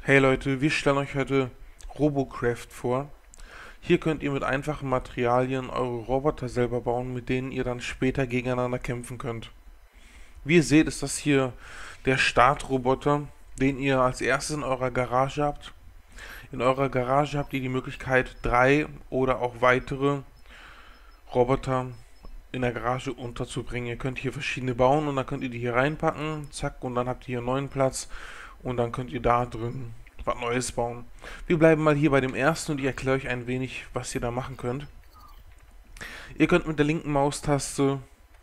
Hey Leute, wir stellen euch heute Robocraft vor. Hier könnt ihr mit einfachen Materialien eure Roboter selber bauen, mit denen ihr dann später gegeneinander kämpfen könnt. Wie ihr seht, ist das hier der Startroboter, den ihr als erstes in eurer Garage habt. In eurer Garage habt ihr die Möglichkeit, 3 oder auch weitere Roboter in der Garage unterzubringen. Ihr könnt hier verschiedene bauen und dann könnt ihr die hier reinpacken, zack, und dann habt ihr hier einen neuen Platz und dann könnt ihr da drin was Neues bauen. Wir bleiben mal hier bei dem ersten und ich erkläre euch ein wenig, was ihr da machen könnt. Ihr könnt mit der linken Maustaste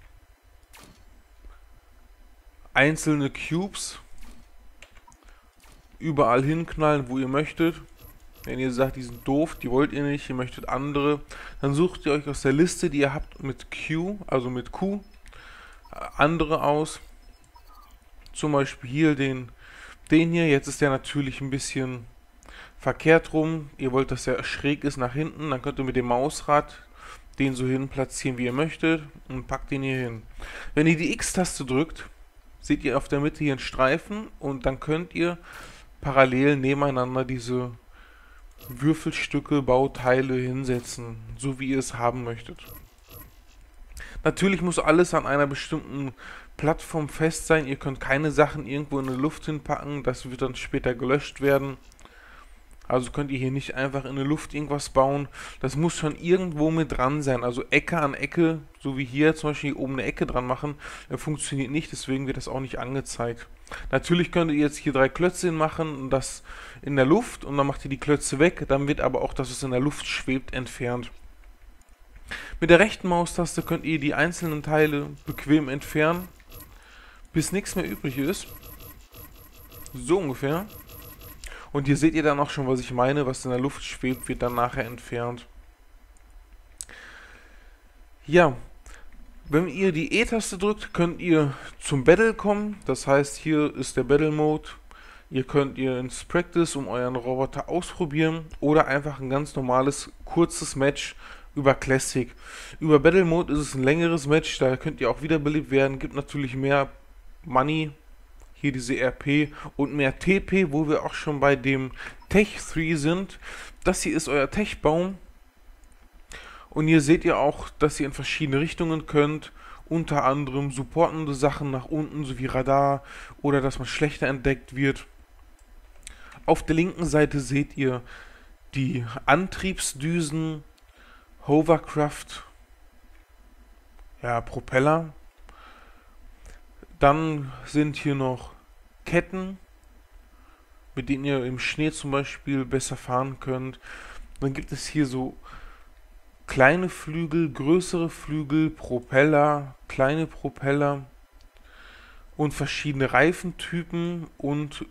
einzelne Cubes überall hinknallen, wo ihr möchtet. Wenn ihr sagt, die sind doof, die wollt ihr nicht, ihr möchtet andere, dann sucht ihr euch aus der Liste, die ihr habt mit Q, also mit Q, andere aus. Zum Beispiel hier den hier. Jetzt ist der natürlich ein bisschen verkehrt rum. Ihr wollt, dass der schräg ist nach hinten. Dann könnt ihr mit dem Mausrad den so hin platzieren, wie ihr möchtet und packt den hier hin. Wenn ihr die X-Taste drückt, seht ihr auf der Mitte hier einen Streifen und dann könnt ihr parallel nebeneinander diese Würfelstücke, Bauteile hinsetzen, so wie ihr es haben möchtet. Natürlich muss alles an einer bestimmten Plattform fest sein. Ihr könnt keine Sachen irgendwo in die Luft hinpacken, das wird dann später gelöscht werden. Also könnt ihr hier nicht einfach in der Luft irgendwas bauen. Das muss schon irgendwo mit dran sein. Also Ecke an Ecke, so wie hier zum Beispiel hier oben eine Ecke dran machen, funktioniert nicht, deswegen wird das auch nicht angezeigt. Natürlich könnt ihr jetzt hier 3 Klötze machen und das in der Luft und dann macht ihr die Klötze weg, dann wird aber auch das, was in der Luft schwebt, entfernt. Mit der rechten Maustaste könnt ihr die einzelnen Teile bequem entfernen, bis nichts mehr übrig ist. So ungefähr. Und hier seht ihr dann auch schon, was ich meine, was in der Luft schwebt, wird dann nachher entfernt. Ja, wenn ihr die E-Taste drückt, könnt ihr zum Battle kommen. Das heißt, hier ist der Battle Mode. Könnt ihr ins Practice, um euren Roboter ausprobieren, oder einfach ein ganz normales, kurzes Match über Classic. Über Battle Mode ist es ein längeres Match, da könnt ihr auch wiederbelebt werden, gibt natürlich mehr Money, hier diese RP und mehr TP, wo wir auch schon bei dem Tech 3 sind. Das hier ist euer Tech-Baum. Und hier seht ihr auch, dass ihr in verschiedene Richtungen könnt, unter anderem supportende Sachen nach unten, sowie Radar, oder dass man schlechter entdeckt wird. Auf der linken Seite seht ihr die Antriebsdüsen, Hovercraft, ja, Propeller. Dann sind hier noch Ketten, mit denen ihr im Schnee zum Beispiel besser fahren könnt. Dann gibt es hier so kleine Flügel, größere Flügel, Propeller, kleine Propeller und verschiedene Reifentypen und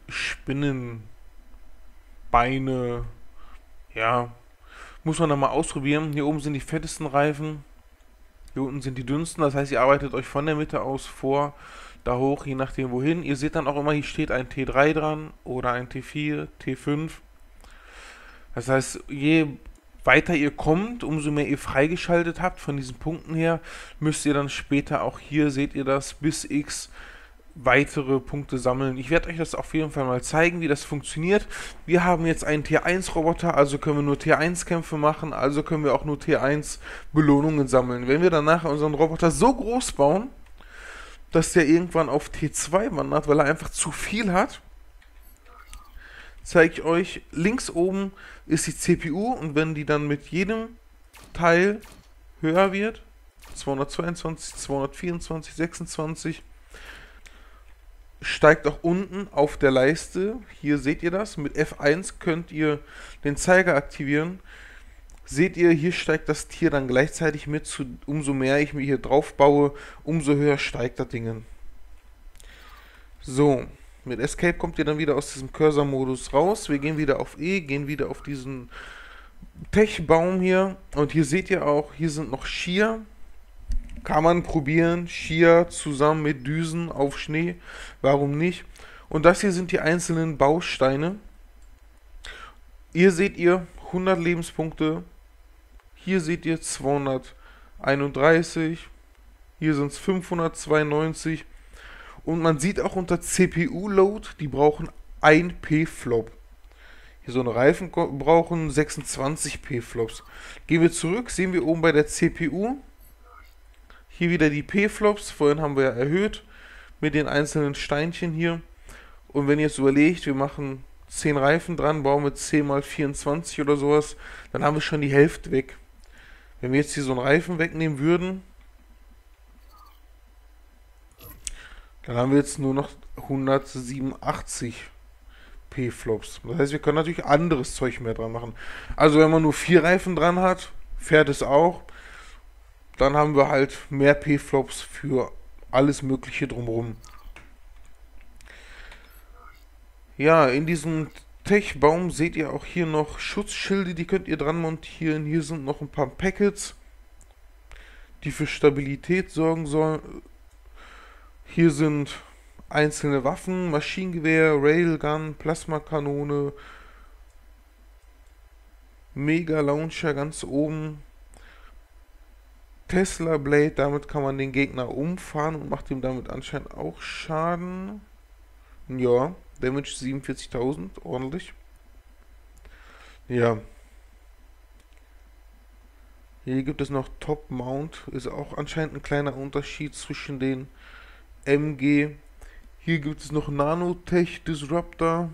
Spinnenbeine. Ja, muss man dann mal ausprobieren. Hier oben sind die fettesten Reifen, hier unten sind die dünnsten. Das heißt, ihr arbeitet euch von der Mitte aus vor, da hoch, je nachdem wohin. Ihr seht dann auch immer, hier steht ein T3 dran oder ein T4, T5. Das heißt, je weiter ihr kommt, umso mehr ihr freigeschaltet habt von diesen Punkten her, müsst ihr dann später auch hier, seht ihr das, bis X weitere Punkte sammeln. Ich werde euch das auf jeden Fall mal zeigen, wie das funktioniert. Wir haben jetzt einen T1-Roboter, also können wir nur T1-Kämpfe machen, also können wir auch nur T1-Belohnungen sammeln. Wenn wir danach unseren Roboter so groß bauen, dass der irgendwann auf T2 wandert, weil er einfach zu viel hat, zeige ich euch, links oben ist die CPU und wenn die dann mit jedem Teil höher wird, 222, 224, 26, steigt auch unten auf der Leiste, hier seht ihr das, mit F1 könnt ihr den Zeiger aktivieren, seht ihr, hier steigt das Tier dann gleichzeitig mit, umso mehr ich mir hier drauf baue, umso höher steigt das Ding. So, mit Escape kommt ihr dann wieder aus diesem Cursor-Modus raus, wir gehen wieder auf E, gehen wieder auf diesen Tech-Baum hier und hier seht ihr auch, hier sind noch Skier. Kann man probieren, Skier zusammen mit Düsen auf Schnee, warum nicht? Und das hier sind die einzelnen Bausteine. Hier seht ihr 100 Lebenspunkte, hier seht ihr 231, hier sind es 592 und man sieht auch unter CPU-Load, die brauchen 1 P-Flop. hier so eine Reifen brauchen 26p Flops. Gehen wir zurück, sehen wir oben bei der CPU hier wieder die P-Flops. Vorhin haben wir ja erhöht mit den einzelnen Steinchen hier. Und wenn ihr jetzt überlegt, wir machen 10 Reifen dran, bauen wir 10 mal 24 oder sowas, dann haben wir schon die Hälfte weg. Wenn wir jetzt hier so einen Reifen wegnehmen würden, dann haben wir jetzt nur noch 187 P-Flops. Das heißt, wir können natürlich anderes Zeug mehr dran machen. Also wenn man nur 4 Reifen dran hat, fährt es auch. Dann haben wir halt mehr P-Flops für alles Mögliche drumherum. Ja, in diesem Tech-Baum seht ihr auch hier noch Schutzschilde, die könnt ihr dran montieren. Hier sind noch ein paar Packets, die für Stabilität sorgen sollen. Hier sind einzelne Waffen, Maschinengewehr, Railgun, Plasmakanone, Mega Launcher ganz oben. Tesla Blade, damit kann man den Gegner umfahren und macht ihm damit anscheinend auch Schaden. Ja, Damage 47.000, ordentlich. Ja. Hier gibt es noch Top Mount, ist auch anscheinend ein kleiner Unterschied zwischen den MG. Hier gibt es noch Nanotech Disruptor.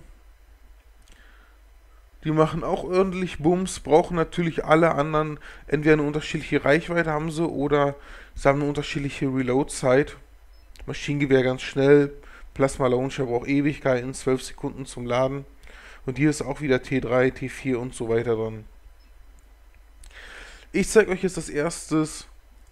Die machen auch ordentlich Bums, brauchen natürlich alle anderen entweder eine unterschiedliche Reichweite haben sie oder sie haben eine unterschiedliche Reload-Zeit. Maschinengewehr ganz schnell, Plasma Launcher braucht Ewigkeiten, 12 Sekunden zum Laden. Und hier ist auch wieder T3, T4 und so weiter dran. Ich zeige euch jetzt als erstes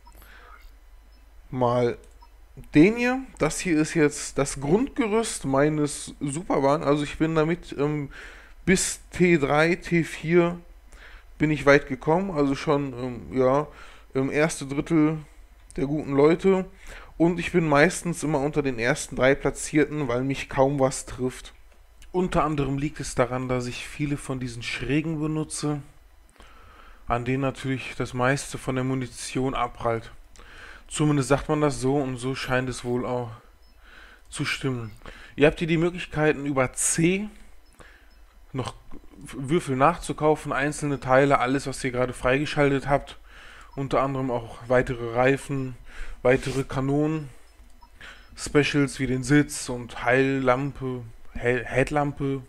mal den hier. Das hier ist jetzt das Grundgerüst meines Superwagen. Also ich bin damit bis T3, T4 bin ich weit gekommen. Also schon ja, im ersten Drittel der guten Leute. Und ich bin meistens immer unter den ersten 3 Platzierten, weil mich kaum was trifft. Unter anderem liegt es daran, dass ich viele von diesen Schrägen benutze, an denen natürlich das meiste von der Munition abprallt. Zumindest sagt man das so und so scheint es wohl auch zu stimmen. Ihr habt hier die Möglichkeiten über C noch Würfel nachzukaufen, einzelne Teile, alles was ihr gerade freigeschaltet habt. Unter anderem auch weitere Reifen, weitere Kanonen, Specials wie den Sitz und Heillampe, Headlampe.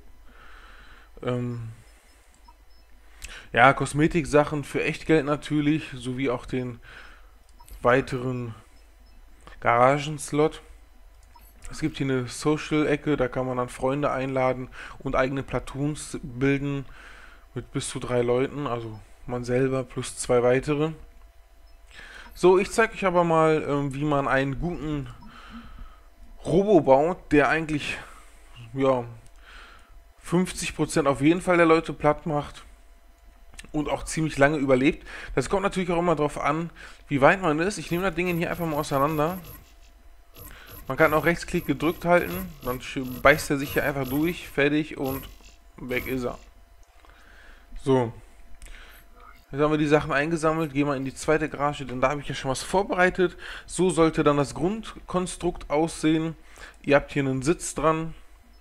Ja, Kosmetiksachen für Echtgeld natürlich, sowie auch den weiteren Garagenslot. Es gibt hier eine Social-Ecke, da kann man dann Freunde einladen und eigene Platoons bilden mit bis zu 3 Leuten, also man selber plus 2 weitere. So, ich zeige euch aber mal, wie man einen guten Robo baut, der eigentlich ja 50% auf jeden Fall der Leute platt macht und auch ziemlich lange überlebt. Das kommt natürlich auch immer darauf an, wie weit man ist. Ich nehme das Ding hier einfach mal auseinander. Man kann auch Rechtsklick gedrückt halten, dann beißt er sich hier einfach durch, fertig und weg ist er. So. Jetzt haben wir die Sachen eingesammelt, gehen wir in die zweite Garage, denn da habe ich ja schon was vorbereitet. So sollte dann das Grundkonstrukt aussehen. Ihr habt hier einen Sitz dran.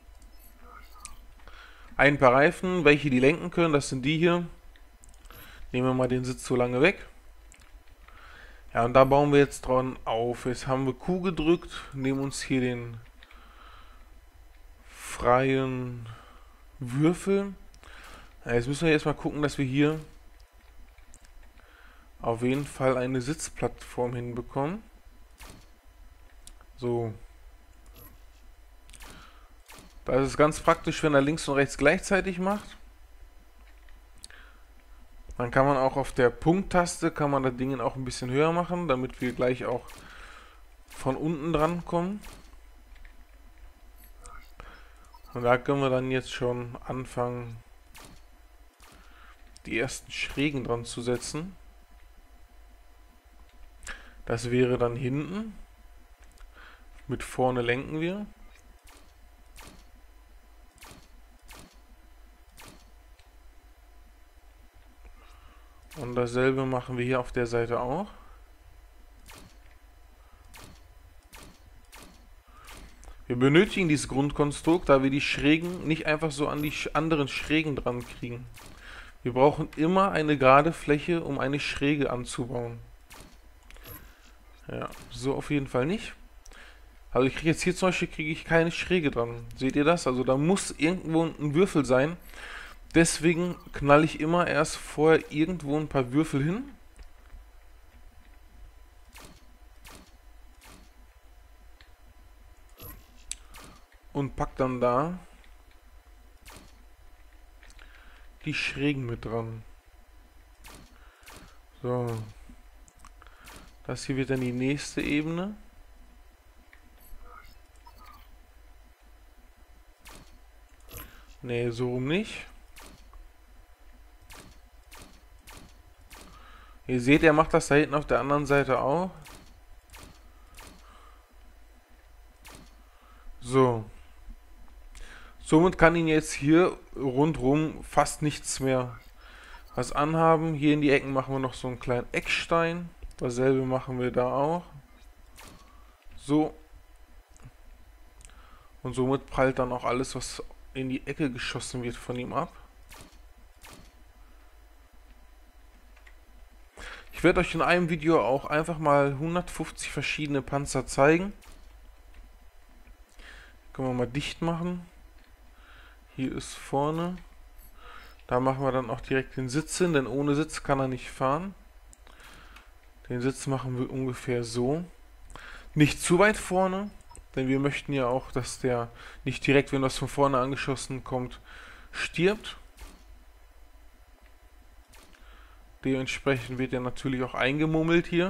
Ein paar Reifen, welche die lenken können, das sind die hier. Nehmen wir mal den Sitz so lange weg. Ja, und da bauen wir jetzt dran auf. Jetzt haben wir Q gedrückt, nehmen uns hier den freien Würfel. Ja, jetzt müssen wir erstmal gucken, dass wir hier auf jeden Fall eine Sitzplattform hinbekommen. So. Das ist ganz praktisch, wenn er links und rechts gleichzeitig macht. Dann kann man auch auf der Punkttaste, kann man das Ding auch ein bisschen höher machen, damit wir gleich auch von unten dran kommen. Und da können wir dann jetzt schon anfangen, die ersten Schrägen dran zu setzen. Das wäre dann hinten. Mit vorne lenken wir. Und dasselbe machen wir hier auf der Seite auch. Wir benötigen dieses Grundkonstrukt, da wir die Schrägen nicht einfach so an die anderen Schrägen dran kriegen. Wir brauchen immer eine gerade Fläche, um eine Schräge anzubauen. Ja, so auf jeden Fall nicht. Also ich kriege jetzt hier zum Beispiel keine Schräge dran. Seht ihr das? Also da muss irgendwo ein Würfel sein. Deswegen knalle ich immer erst vorher irgendwo ein paar Würfel hin. Und pack dann da die Schrägen mit dran. So. Das hier wird dann die nächste Ebene. Nee, so rum nicht. Ihr seht, er macht das da hinten auf der anderen Seite auch. So. Somit kann ihn jetzt hier rundrum fast nichts mehr was anhaben. Hier in die Ecken machen wir noch so einen kleinen Eckstein. Dasselbe machen wir da auch. So. Und somit prallt dann auch alles, was in die Ecke geschossen wird, von ihm ab. Ich werde euch in einem Video auch einfach mal 150 verschiedene Panzer zeigen. Können wir mal dicht machen. Hier ist vorne. Da machen wir dann auch direkt den Sitz hin, denn ohne Sitz kann er nicht fahren. Den Sitz machen wir ungefähr so. Nicht zu weit vorne, denn wir möchten ja auch, dass der nicht direkt, wenn das von vorne angeschossen kommt, stirbt. Dementsprechend wird er natürlich auch eingemummelt hier.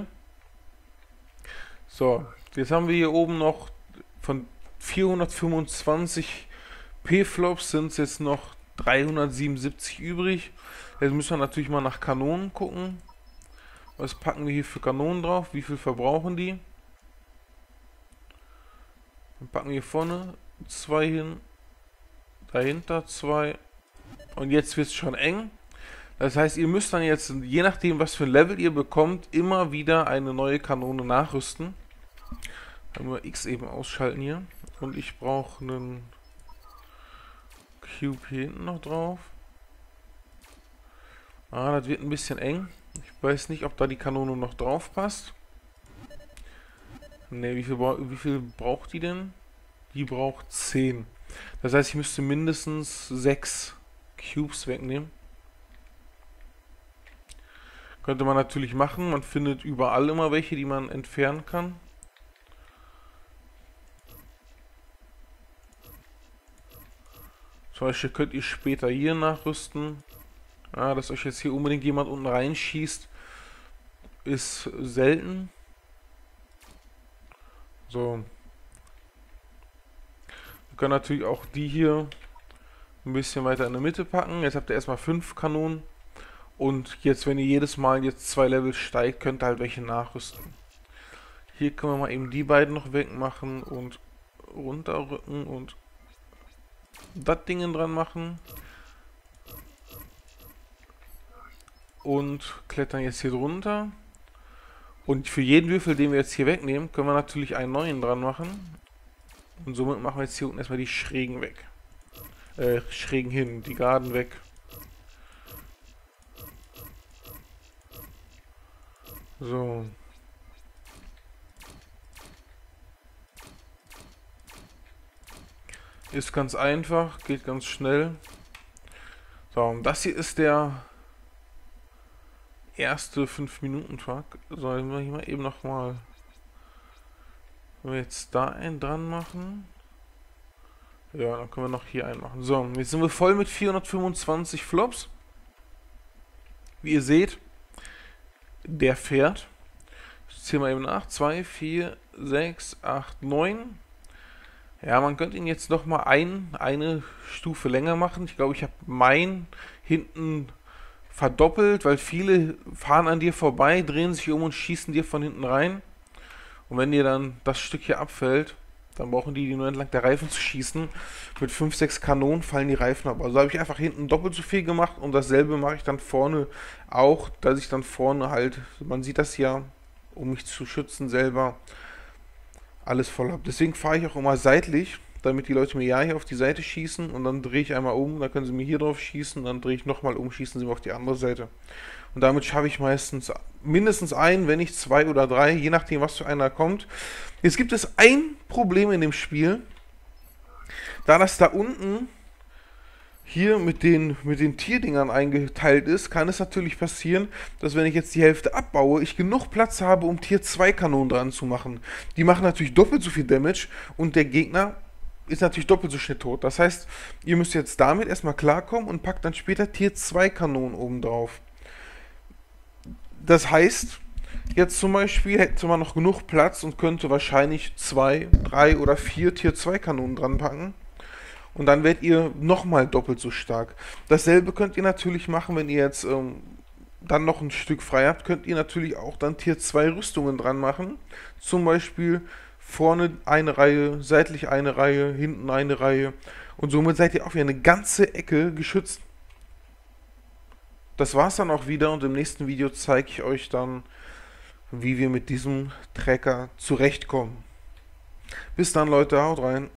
So, jetzt haben wir hier oben noch von 425 P-Flops sind es jetzt noch 377 übrig. Jetzt müssen wir natürlich mal nach Kanonen gucken. Was packen wir hier für Kanonen drauf? Wie viel verbrauchen die? Dann packen wir hier vorne 2 hin. Dahinter 2. Und jetzt wird es schon eng. Das heißt, ihr müsst dann jetzt, je nachdem was für ein Level ihr bekommt, immer wieder eine neue Kanone nachrüsten. Dann wir X eben ausschalten hier. Und ich brauche einen Cube hier hinten noch drauf. Ah, das wird ein bisschen eng. Ich weiß nicht, ob da die Kanone noch drauf passt. Ne, wie viel braucht die denn? Die braucht 10. Das heißt, ich müsste mindestens 6 Cubes wegnehmen. Könnte man natürlich machen. Man findet überall immer welche, die man entfernen kann. Zum Beispiel könnt ihr später hier nachrüsten. Ja, dass euch jetzt hier unbedingt jemand unten reinschießt, ist selten. So. Wir können natürlich auch die hier ein bisschen weiter in der Mitte packen. Jetzt habt ihr erstmal 5 Kanonen. Und jetzt, wenn ihr jedes Mal jetzt 2 Level steigt, könnt ihr halt welche nachrüsten. Hier können wir mal eben die beiden noch wegmachen und runterrücken und das Ding dran machen. Und klettern jetzt hier drunter. Und für jeden Würfel, den wir jetzt hier wegnehmen, können wir natürlich einen neuen dran machen. Und somit machen wir jetzt hier unten erstmal die Schrägen weg. Schrägen hin, die Geraden weg. So. Ist ganz einfach, geht ganz schnell. So, und das hier ist der erste 5-Minuten-Tag. Sollen wir hier mal eben nochmal, wenn wir jetzt da einen dran machen. Ja, dann können wir noch hier einen machen. So, jetzt sind wir voll mit 425 Flops. Wie ihr seht, der fährt. Ich zähle mal eben nach. 2, 4, 6, 8, 9. Ja, man könnte ihn jetzt noch mal eine Stufe länger machen. Ich glaube, ich habe meinen hinten verdoppelt, weil viele fahren an dir vorbei, drehen sich um und schießen dir von hinten rein. Und wenn dir dann das Stück hier abfällt, dann brauchen die nur entlang der Reifen zu schießen. Mit 5, 6 Kanonen fallen die Reifen ab. Also habe ich einfach hinten doppelt so viel gemacht und dasselbe mache ich dann vorne auch, dass ich dann vorne halt, man sieht das ja, um mich zu schützen selber, alles voll habe. Deswegen fahre ich auch immer seitlich, damit die Leute mir ja hier auf die Seite schießen und dann drehe ich einmal um, dann können sie mir hier drauf schießen, dann drehe ich nochmal um, schießen sie mir auf die andere Seite. Und damit schaffe ich meistens mindestens einen, wenn nicht zwei oder drei, je nachdem, was für einer kommt. Jetzt gibt es ein Problem in dem Spiel, da das da unten hier mit den Tierdingern eingeteilt ist, kann es natürlich passieren, dass wenn ich jetzt die Hälfte abbaue, ich genug Platz habe, um Tier 2 Kanonen dran zu machen. Die machen natürlich doppelt so viel Damage und der Gegner ist natürlich doppelt so schnell tot. Das heißt, ihr müsst jetzt damit erstmal klarkommen und packt dann später Tier 2 Kanonen oben drauf. Das heißt, jetzt zum Beispiel hätte man noch genug Platz und könnte wahrscheinlich 2, 3 oder 4 Tier 2 Kanonen dran packen. Und dann werdet ihr nochmal doppelt so stark. Dasselbe könnt ihr natürlich machen, wenn ihr jetzt dann noch ein Stück frei habt, könnt ihr natürlich auch dann Tier 2 Rüstungen dran machen. Zum Beispiel vorne eine Reihe, seitlich eine Reihe, hinten eine Reihe. Und somit seid ihr auch wieder eine ganze Ecke geschützt. Das war's dann auch wieder und im nächsten Video zeige ich euch dann, wie wir mit diesem Trecker zurechtkommen. Bis dann, Leute, haut rein.